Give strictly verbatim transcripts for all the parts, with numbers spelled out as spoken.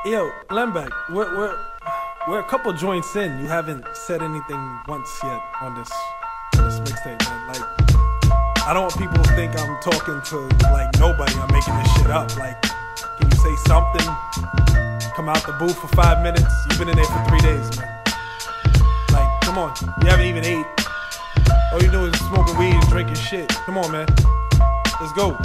Yo, Lembeck, we're, we're, we're a couple joints in. You haven't said anything once yet on this, this mixtape, man. Like, I don't want people to think I'm talking to, like, nobody. I'm making this shit up. Like, can you say something? Come out the booth for five minutes? You've been in there for three days, man. Like, come on. You haven't even ate. All you do is smoking weed and drinking shit. Come on, man. Let's go.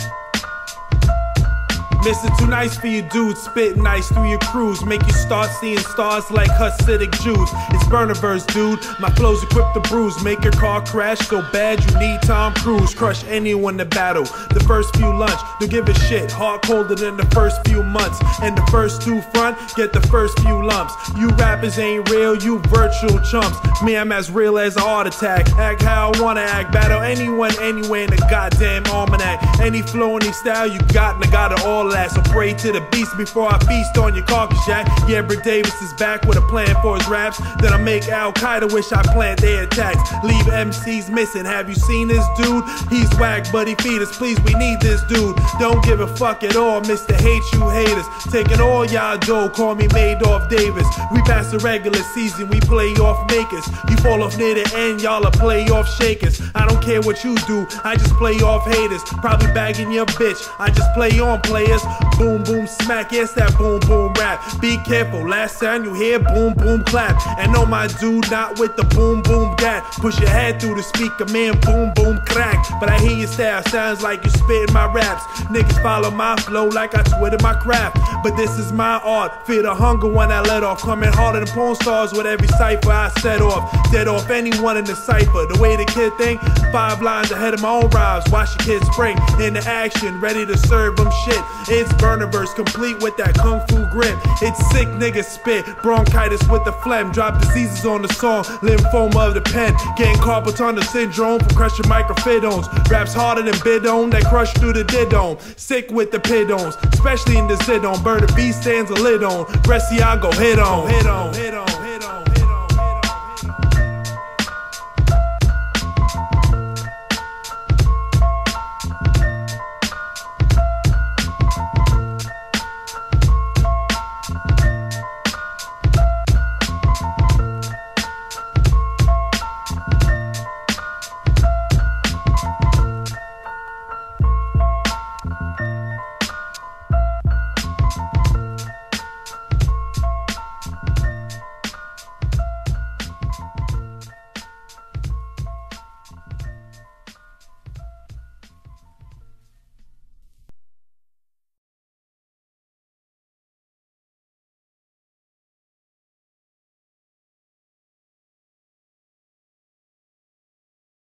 Mister Too Nice for you dudes, spit nice through your crews, make you start seeing stars like Hasidic Jews. It's Burnerverse, dude, my flow's equipped to bruise, make your car crash so bad you need Tom Cruise. Crush anyone to battle, the first few lunch, don't give a shit, heart colder than the first few months. And the first two front, get the first few lumps. You rappers ain't real, you virtual chumps. Me, I'm as real as a heart attack, act how I wanna act, battle anyone, anywhere in the goddamn almanac. Any flow, any style you got, and I got it all. So pray to the beast before I feast on your carcass, Jack. Yeah, Brick Davis is back with a plan for his raps. Then I make Al Qaeda wish I plant their attacks. Leave M Cs missing. Have you seen this dude? He's whack, but he feed us. Please, we need this dude. Don't give a fuck at all, Mister Hate You Haters. Taking all y'all dough, call me Madoff Davis. We pass the regular season, we play off makers. You fall off near the end, y'all are playoff shakers. I don't care what you do, I just play off haters. Probably bagging your bitch, I just play on players. Boom, boom, smack, yes, that boom, boom rap. Be careful, last time you hear boom, boom, clap. And no, my dude, not with the boom, boom, dat. Push your head through the speaker, man, boom, boom, crack. But I hear your style, sounds like you spitting my raps. Niggas follow my flow like I Twitter my craft. But this is my art, feel the hunger when I let off. Coming harder than porn stars with every cipher I set off. Dead off anyone in the cipher. The way the kid think, five lines ahead of my own rhymes. Watch the kids spring into action, ready to serve them shit. It's Burnerverse, complete with that kung fu grip. It's sick niggas spit, bronchitis with the phlegm. Drop diseases on the song, lymphoma of the pen. Getting carpal tunnel syndrome from crushing microphidones. Raps harder than bidone that crush through the didome. Sick with the pidones, especially in the zidone. Burner B stands a lid on. Rest of y'all go hit on, hit on, hit on.